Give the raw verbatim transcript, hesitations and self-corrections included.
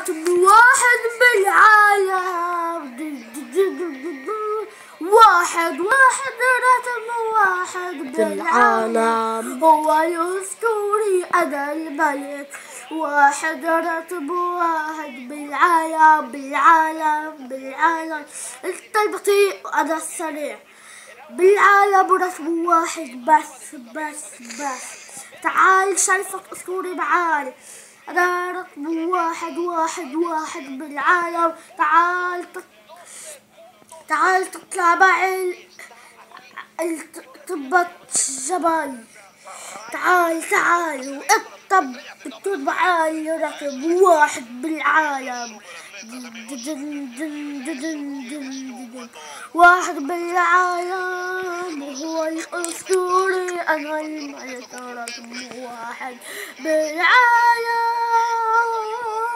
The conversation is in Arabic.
راتب واحد بالعالم. واحد واحد راتب واحد بالعالم، هو الأسطوري أنا الملك. واحد راتب واحد بالعالم بالعالم بالعالم، انت البطيء وأنا السريع. بالعالم راتب واحد بس بس بس. تعال شايفك أسطوري معاي، أنا راتب واحد واحد واحد بالعالم. تعال تعال تطلع معي تبت الجبل. تعال تعال وانت بتكون معاي راتب واحد بالعالم. واحد بالعالم، هو الأسطوري أنا الملك. راتب واحد بالعالم.